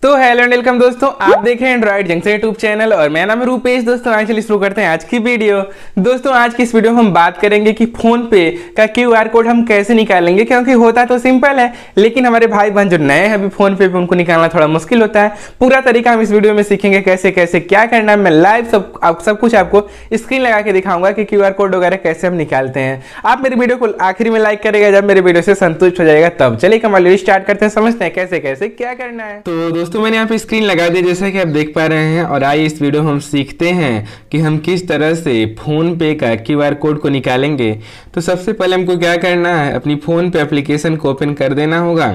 तो hello and welcome दोस्तों, आप देख रहे हैं एंड्रॉइड जंक्शन यूट्यूब चैनल और मेरा नाम है रूपेश। दोस्तों आज चलिए शुरू करते हैं आज की वीडियो। दोस्तों आज की इस वीडियो में हम बात करेंगे कि फोन पे का क्यूआर कोड हम कैसे निकालेंगे, क्योंकि होता तो सिंपल है लेकिन हमारे भाई बहन जो नए हैं अभी फोन पे उनको निकालना थोड़ा मुश्किल होता है। पूरा तरीका हम इस वीडियो में सीखेंगे, कैसे कैसे क्या करना है। मैं लाइव सब कुछ आपको स्क्रीन लगा के दिखाऊंगा कि क्यूआर कोड वगैरह कैसे हम निकालते हैं। आप मेरी वीडियो को आखिरी में लाइक करेगा जब मेरे वीडियो से संतुष्ट हो जाएगा तब। चलिए कमाल स्टार्ट करते हैं, समझते हैं कैसे कैसे क्या करना है। तो दोस्तों मैंने यहाँ पे स्क्रीन लगा दी जैसा कि आप देख पा रहे हैं, और आइए इस वीडियो में हम सीखते हैं कि हम किस तरह से फोन पे का क्यूआर कोड को निकालेंगे। तो सबसे पहले हमको क्या करना है, अपनी फोन पे एप्लीकेशन को ओपन कर देना होगा।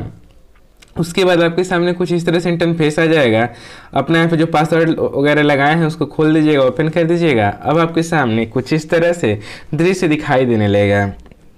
उसके बाद आपके सामने कुछ इस तरह से इंटरफेस आ जाएगा। अपने यहाँ पे जो पासवर्ड वगैरह लगाए हैं उसको खोल दीजिएगा, ओपन कर दीजिएगा। अब आपके सामने कुछ इस तरह से दृश्य दिखाई देने लगेगा।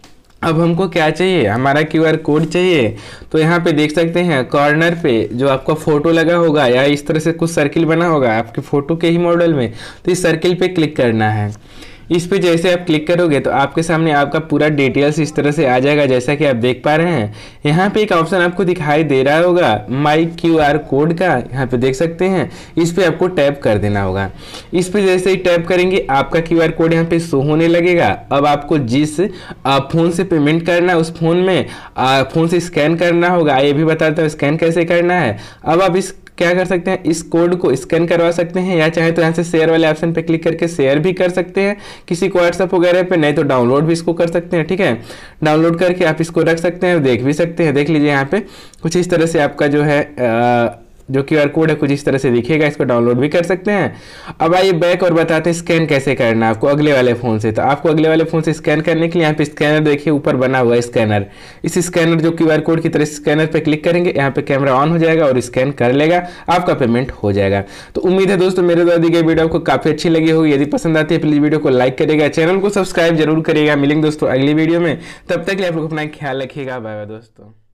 अब हमको क्या चाहिए, हमारा क्यूआर कोड चाहिए। तो यहाँ पे देख सकते हैं कॉर्नर पे जो आपका फोटो लगा होगा या इस तरह से कुछ सर्किल बना होगा आपके फोटो के ही मॉडल में, तो इस सर्किल पे क्लिक करना है। इस पे जैसे आप क्लिक करोगे तो आपके सामने आपका पूरा डिटेल्स इस तरह से आ जाएगा जैसा कि आप देख पा रहे हैं। यहाँ पे एक ऑप्शन आपको दिखाई दे रहा होगा माई क्यूआर कोड का, यहाँ पे देख सकते हैं। इस पे आपको टैप कर देना होगा। इस पे जैसे ही टैप करेंगे आपका क्यूआर कोड यहाँ पे शो होने लगेगा। अब आपको जिस फोन से पेमेंट करना है उस फोन में फोन से स्कैन करना होगा। ये भी बताता हूँ स्कैन कैसे करना है। अब आप इस क्या कर सकते हैं, इस कोड को स्कैन करवा सकते हैं या चाहे तो यहाँ से शेयर वाले ऑप्शन पे क्लिक करके शेयर भी कर सकते हैं किसी को व्हाट्सएप वगैरह पे, नहीं तो डाउनलोड भी इसको कर सकते हैं। ठीक है, डाउनलोड करके आप इसको रख सकते हैं, देख भी सकते हैं। देख लीजिए यहाँ पे कुछ इस तरह से आपका जो है जो क्यूआर कोड है कुछ इस तरह से दिखेगा। इसको डाउनलोड भी कर सकते हैं। अब आइए बैक और बताते हैं स्कैन कैसे करना है आपको अगले वाले फ़ोन से। तो आपको अगले वाले फ़ोन से स्कैन करने के लिए यहाँ पे स्कैनर देखिए ऊपर बना हुआ है स्कैनर। इस स्कैनर जो क्यूआर कोड की तरह स्कैनर पे क्लिक करेंगे, यहाँ पे कैमरा ऑन हो जाएगा और स्कैन कर लेगा, आपका पेमेंट हो जाएगा। तो उम्मीद है दोस्तों मेरे द्वारा दी गई वीडियो आपको काफ़ी अच्छी लगी होगी। यदि पसंद आती है प्लीज़ वीडियो को लाइक करेगा, चैनल को सब्सक्राइब जरूर करिएगा। मिलेंगे दोस्तों अगली वीडियो में, तब तक के लिए आप लोग अपना ख्याल रखिएगा। बाय बाय दोस्तों।